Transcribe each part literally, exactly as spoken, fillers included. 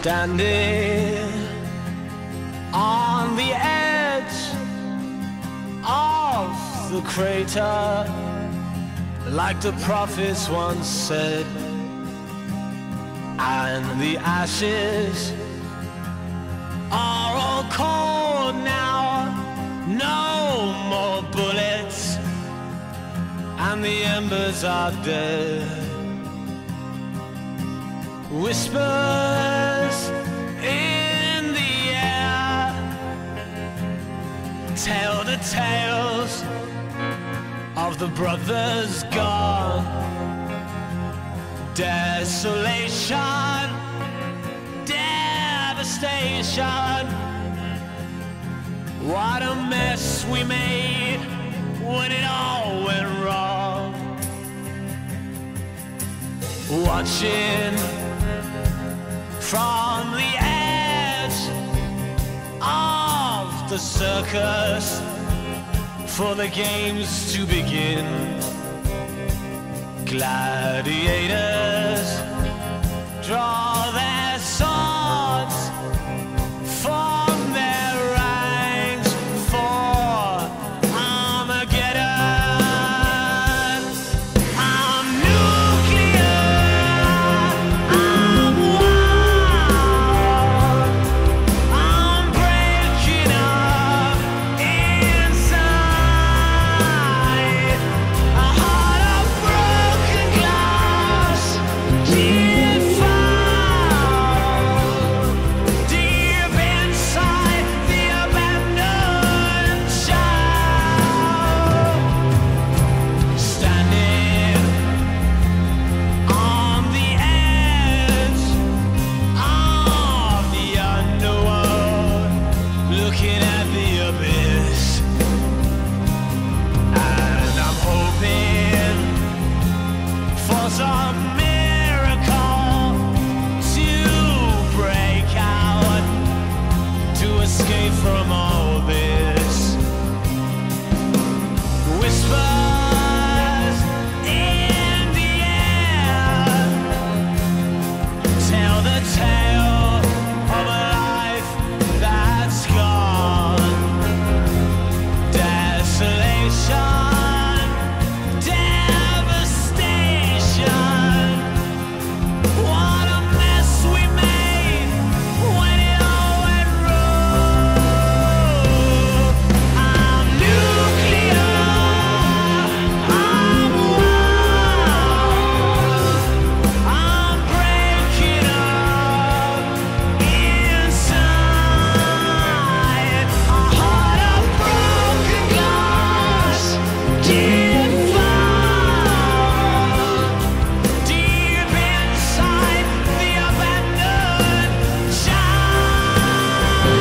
Standing on the edge of the crater, like the prophets once said, and the ashes are all cold now. No more bullets, and the embers are dead. Whispers in the air tell the tales of the brothers gone. Desolation, devastation. What a mess we made when it all went wrong. Watching from the edge of the circus for the games to begin. Gladiators draw their swords, form their ranks for Armageddon. I'm nuclear, I'm wild, I'm breaking up inside a heart of broken glass. Deep found, deep inside the abandoned child. Standing on the edge of the underworld, looking at the abyss, and I'm hoping for some miracle to break out, to escape from all this. Whispers in the air tell the tale of a life that's gone. Desolation, devastation. What a mess we made when it all went wrong. I'm nuclear, I'm wild, I'm breaking up inside a heart of broken glass. Deep found, deep inside the abandoned child.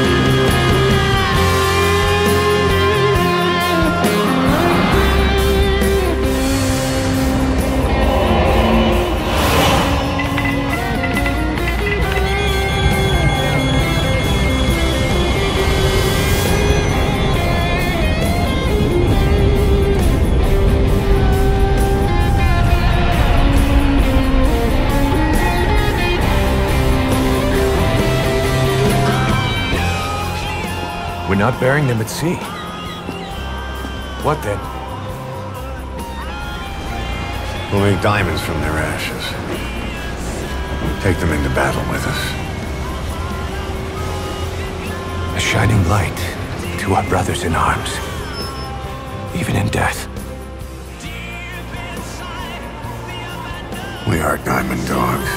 We're not burying them at sea. What then? We'll make diamonds from their ashes. We'll take them into battle with us. A shining light to our brothers in arms, even in death. We are diamond dogs.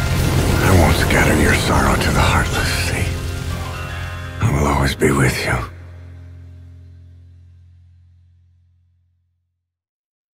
Scatter your sorrow to the heartless sea. I will always be with you.